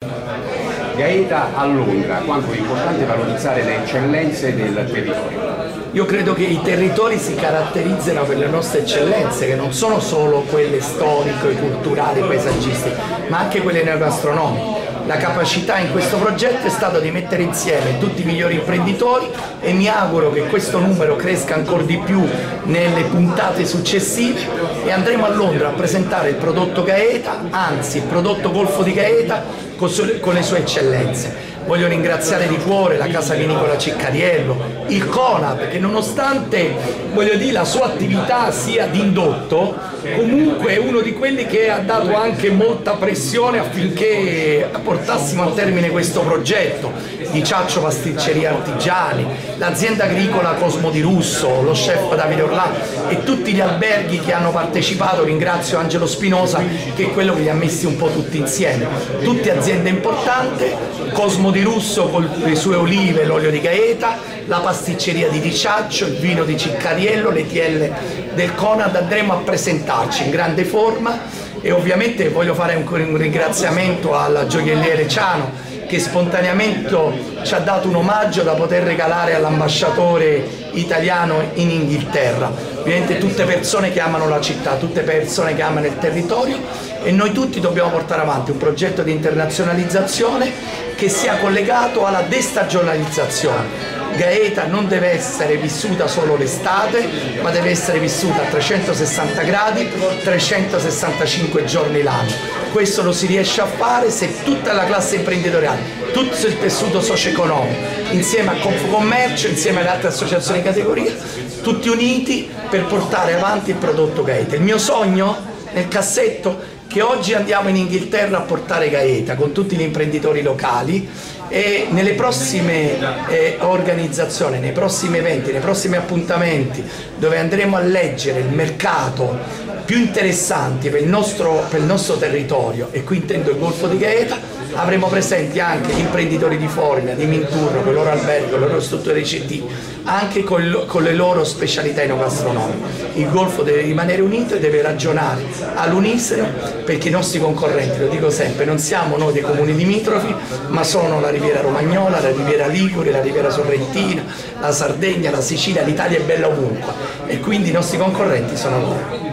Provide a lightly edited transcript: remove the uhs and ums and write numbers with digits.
Gaeta a Londra, quanto è importante valorizzare le eccellenze del territorio. Io credo che i territori si caratterizzano per le nostre eccellenze, che non sono solo quelle storiche, culturali, paesaggistiche, ma anche quelle neogastronomiche. La capacità in questo progetto è stata di mettere insieme tutti i migliori imprenditori e mi auguro che questo numero cresca ancora di più nelle puntate successive e andremo a Londra a presentare il prodotto Gaeta, anzi il prodotto Golfo di Gaeta con le sue eccellenze. Voglio ringraziare di cuore la Casa Vinicola Ciccariello, il CONAB che nonostante la sua attività sia d'indotto, comunque è uno di quelli che ha dato anche molta pressione affinché portassimo a termine questo progetto. Di Ciaccio Pasticceria Artigiani, l'azienda agricola Cosmo di Russo, lo chef Davide Orlà e tutti gli alberghi che hanno partecipato. Ringrazio Angelo Spinosa che è quello che li ha messi un po' tutti insieme. Tutte aziende importanti, Cosmo di Russo con le sue olive, l'olio di Gaeta, la pasticceria di Ciaccio, il vino di Ciccariello, le TL del Conad. Andremo a presentarci in grande forma e ovviamente voglio fare un ringraziamento al gioielliere Ciano che spontaneamente ci ha dato un omaggio da poter regalare all'ambasciatore italiano in Inghilterra. Ovviamente tutte persone che amano la città, tutte persone che amano il territorio e noi tutti dobbiamo portare avanti un progetto di internazionalizzazione che sia collegato alla destagionalizzazione. Gaeta non deve essere vissuta solo l'estate, ma deve essere vissuta a 360 gradi, 365 giorni l'anno. Questo lo si riesce a fare se tutta la classe imprenditoriale, tutto il tessuto socio-economico, insieme a Confcommercio, insieme alle altre associazioni di categoria, tutti uniti per portare avanti il prodotto Gaeta. Il mio sogno nel cassetto che oggi andiamo in Inghilterra a portare Gaeta con tutti gli imprenditori locali e nelle prossime organizzazioni, nei prossimi eventi, nei prossimi appuntamenti dove andremo a leggere il mercato più interessanti per il nostro territorio, e qui intendo il Golfo di Gaeta, avremo presenti anche gli imprenditori di Formia, di Minturno, con il loro albergo, con le loro strutture ricettive, anche con le loro specialità enogastronomiche. Il Golfo deve rimanere unito e deve ragionare all'unisono, perché i nostri concorrenti, lo dico sempre, non siamo noi dei comuni limitrofi, ma sono la Riviera Romagnola, la Riviera Ligure, la Riviera Sorrentina, la Sardegna, la Sicilia. L'Italia è bella ovunque e quindi i nostri concorrenti sono loro.